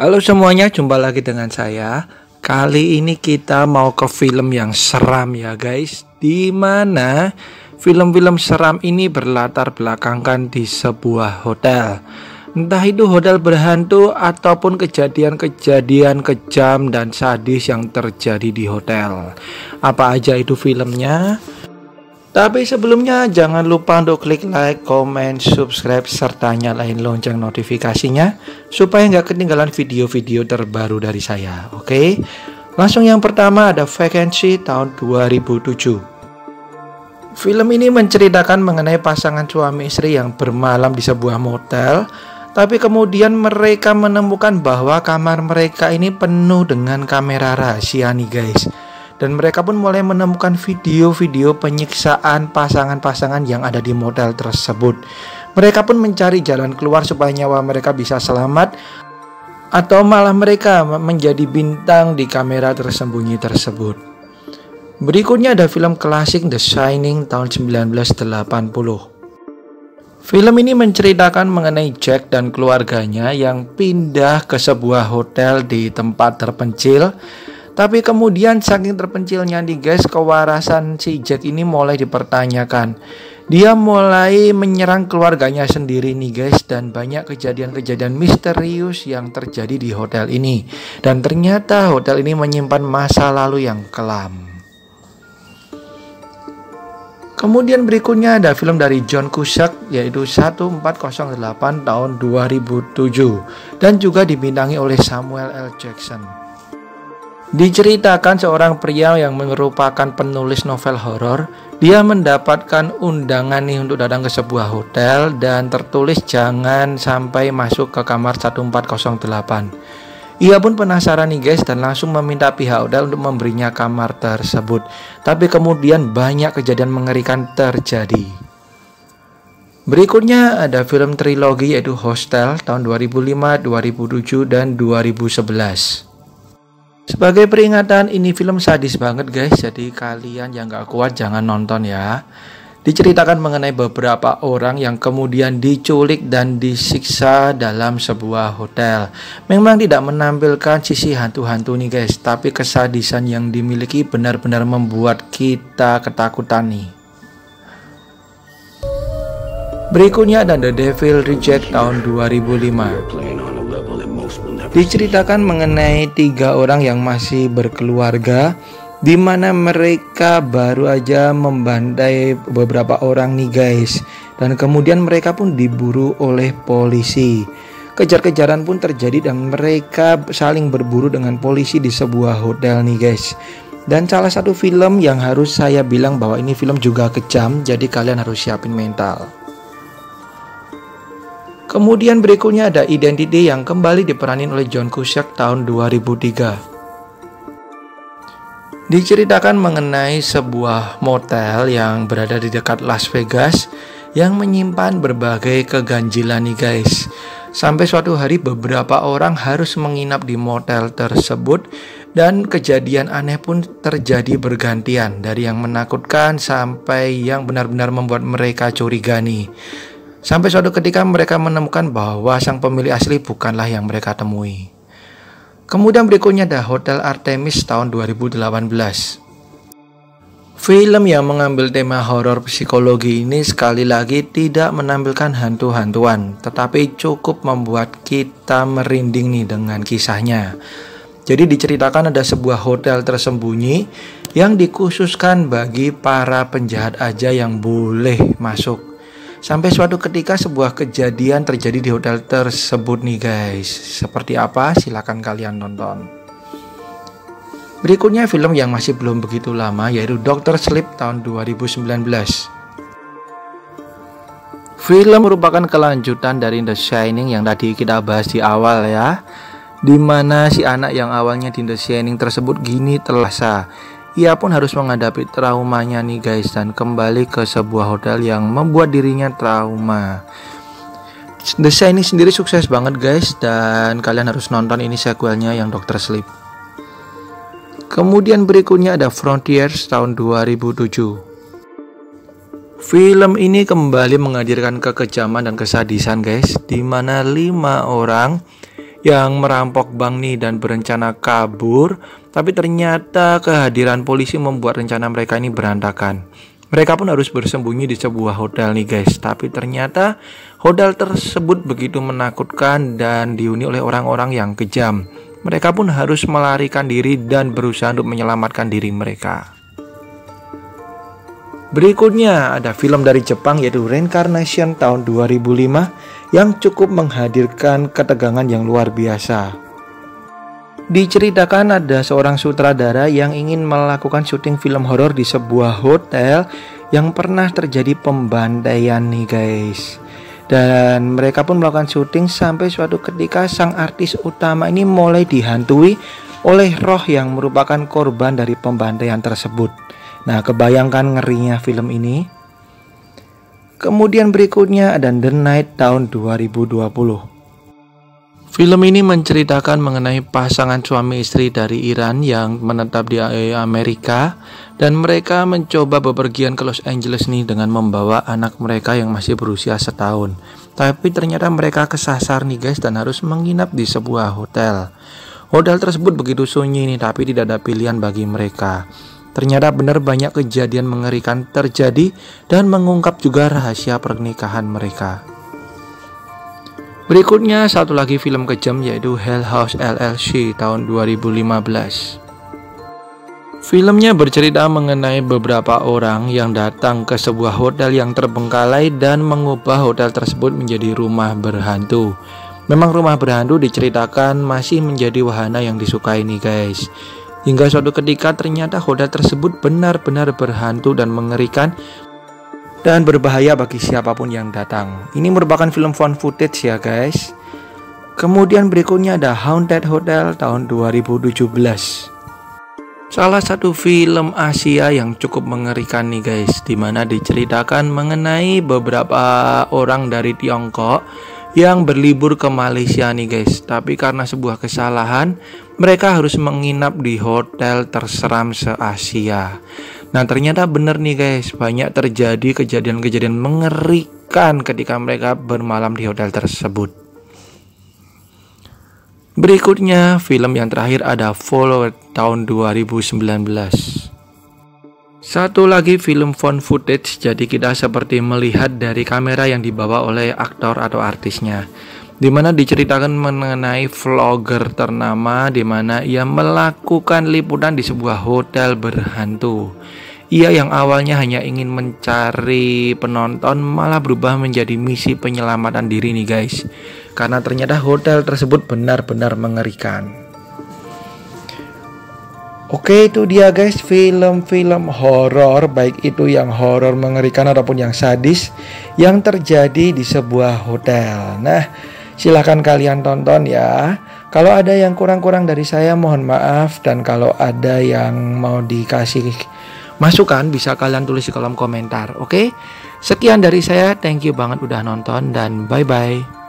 Halo semuanya, jumpa lagi dengan saya. Kali ini kita mau ke film yang seram ya guys, dimana film-film seram ini berlatar belakangkan di sebuah hotel. Entah itu hotel berhantu ataupun kejadian-kejadian kejam dan sadis yang terjadi di hotel. Apa aja itu filmnya? Tapi sebelumnya jangan lupa untuk klik like, comment, subscribe, serta nyalain lonceng notifikasinya supaya nggak ketinggalan video-video terbaru dari saya. Oke, langsung yang pertama ada Vacancy tahun 2007. Film ini menceritakan mengenai pasangan suami istri yang bermalam di sebuah motel. Tapi kemudian mereka menemukan bahwa kamar mereka ini penuh dengan kamera rahasia nih guys. Dan mereka pun mulai menemukan video-video penyiksaan pasangan-pasangan yang ada di motel tersebut. Mereka pun mencari jalan keluar supaya nyawa mereka bisa selamat, atau malah mereka menjadi bintang di kamera tersembunyi tersebut. Berikutnya ada film klasik The Shining tahun 1980. Film ini menceritakan mengenai Jack dan keluarganya yang pindah ke sebuah hotel di tempat terpencil. Tapi kemudian saking terpencilnya nih guys, kewarasan si Jack ini mulai dipertanyakan. Dia mulai menyerang keluarganya sendiri nih guys, dan banyak kejadian-kejadian misterius yang terjadi di hotel ini. Dan ternyata hotel ini menyimpan masa lalu yang kelam. Kemudian berikutnya ada film dari John Cusack yaitu 1408 tahun 2007 dan juga dibintangi oleh Samuel L. Jackson. Diceritakan seorang pria yang merupakan penulis novel horor. Dia mendapatkan undangan nih untuk datang ke sebuah hotel dan tertulis jangan sampai masuk ke kamar 1408. Ia pun penasaran nih guys dan langsung meminta pihak hotel untuk memberinya kamar tersebut. Tapi kemudian banyak kejadian mengerikan terjadi. Berikutnya ada film trilogi yaitu Hostel tahun 2005, 2007 dan 2011. Sebagai peringatan, ini film sadis banget guys, jadi kalian yang gak kuat jangan nonton ya. Diceritakan mengenai beberapa orang yang kemudian diculik dan disiksa dalam sebuah hotel. Memang tidak menampilkan sisi hantu-hantu nih guys, tapi kesadisan yang dimiliki benar-benar membuat kita ketakutan nih. Berikutnya ada The Devil Reject tahun 2005. Diceritakan mengenai 3 orang yang masih berkeluarga, di mana mereka baru aja membantai beberapa orang nih guys, dan kemudian mereka pun diburu oleh polisi. Kejar-kejaran pun terjadi dan mereka saling berburu dengan polisi di sebuah hotel nih guys. Dan salah satu film yang harus saya bilang bahwa ini film juga kejam, jadi kalian harus siapin mental. Kemudian berikutnya ada Identity yang kembali diperanin oleh John Cusack tahun 2003. Diceritakan mengenai sebuah motel yang berada di dekat Las Vegas yang menyimpan berbagai keganjilan nih guys. Sampai suatu hari beberapa orang harus menginap di motel tersebut dan kejadian aneh pun terjadi bergantian, dari yang menakutkan sampai yang benar-benar membuat mereka curiga nih. Sampai suatu ketika mereka menemukan bahwa sang pemilik asli bukanlah yang mereka temui. Kemudian berikutnya ada Hotel Artemis tahun 2018. Film yang mengambil tema horor psikologi ini sekali lagi tidak menampilkan hantu-hantuan, tetapi cukup membuat kita merinding nih dengan kisahnya. Jadi diceritakan ada sebuah hotel tersembunyi yang dikhususkan bagi para penjahat aja yang boleh masuk. Sampai suatu ketika sebuah kejadian terjadi di hotel tersebut nih guys. Seperti apa? Silakan kalian nonton. Berikutnya film yang masih belum begitu lama yaitu Dr. Sleep tahun 2019. Film merupakan kelanjutan dari The Shining yang tadi kita bahas di awal ya. Dimana si anak yang awalnya di The Shining tersebut gini terasa. Ia pun harus menghadapi traumanya nih guys dan kembali ke sebuah hotel yang membuat dirinya trauma. The Shining sendiri sukses banget guys dan kalian harus nonton ini sequelnya yang Dr. Sleep. Kemudian berikutnya ada Frontiers tahun 2007. Film ini kembali menghadirkan kekejaman dan kesadisan guys, di mana 5 orang yang merampok bank nih dan berencana kabur, tapi ternyata kehadiran polisi membuat rencana mereka ini berantakan. Mereka pun harus bersembunyi di sebuah hotel nih guys, tapi ternyata hotel tersebut begitu menakutkan dan dihuni oleh orang-orang yang kejam. Mereka pun harus melarikan diri dan berusaha untuk menyelamatkan diri mereka. Berikutnya ada film dari Jepang yaitu Reincarnation tahun 2005 yang cukup menghadirkan ketegangan yang luar biasa. Diceritakan ada seorang sutradara yang ingin melakukan syuting film horor di sebuah hotel yang pernah terjadi pembantaian nih guys. Dan mereka pun melakukan syuting sampai suatu ketika sang artis utama ini mulai dihantui oleh roh yang merupakan korban dari pembantaian tersebut. Nah, kebayangkan ngerinya film ini. Kemudian berikutnya ada The Night tahun 2020. Film ini menceritakan mengenai pasangan suami istri dari Iran yang menetap di Amerika dan mereka mencoba bepergian ke Los Angeles nih dengan membawa anak mereka yang masih berusia setahun. Tapi ternyata mereka kesasar nih guys dan harus menginap di sebuah hotel. Hotel tersebut begitu sunyi nih tapi tidak ada pilihan bagi mereka. Ternyata benar banyak kejadian mengerikan terjadi dan mengungkap juga rahasia pernikahan mereka. Berikutnya satu lagi film kejam yaitu Hell House LLC tahun 2015. Filmnya bercerita mengenai beberapa orang yang datang ke sebuah hotel yang terbengkalai dan mengubah hotel tersebut menjadi rumah berhantu. Memang rumah berhantu diceritakan masih menjadi wahana yang disukai nih guys. Hingga suatu ketika ternyata hotel tersebut benar-benar berhantu dan mengerikan dan berbahaya bagi siapapun yang datang. Ini merupakan film found footage ya guys. Kemudian berikutnya ada Haunted Hotel tahun 2017. Salah satu film Asia yang cukup mengerikan nih guys, dimana diceritakan mengenai beberapa orang dari Tiongkok yang berlibur ke Malaysia nih guys. Tapi karena sebuah kesalahan mereka harus menginap di hotel terseram se-Asia. Nah ternyata bener nih guys, banyak terjadi kejadian-kejadian mengerikan ketika mereka bermalam di hotel tersebut. Berikutnya film yang terakhir ada Follower tahun 2019. Satu lagi film found footage, jadi kita seperti melihat dari kamera yang dibawa oleh aktor atau artisnya, dimana diceritakan mengenai vlogger ternama dimana ia melakukan liputan di sebuah hotel berhantu. Ia yang awalnya hanya ingin mencari penonton malah berubah menjadi misi penyelamatan diri nih guys, karena ternyata hotel tersebut benar-benar mengerikan. Oke, itu dia guys film-film horor, baik itu yang horor mengerikan ataupun yang sadis yang terjadi di sebuah hotel. Nah, silahkan kalian tonton ya. Kalau ada yang kurang-kurang dari saya mohon maaf, dan kalau ada yang mau dikasih masukan bisa kalian tulis di kolom komentar. Oke, sekian dari saya, thank you banget udah nonton dan bye-bye.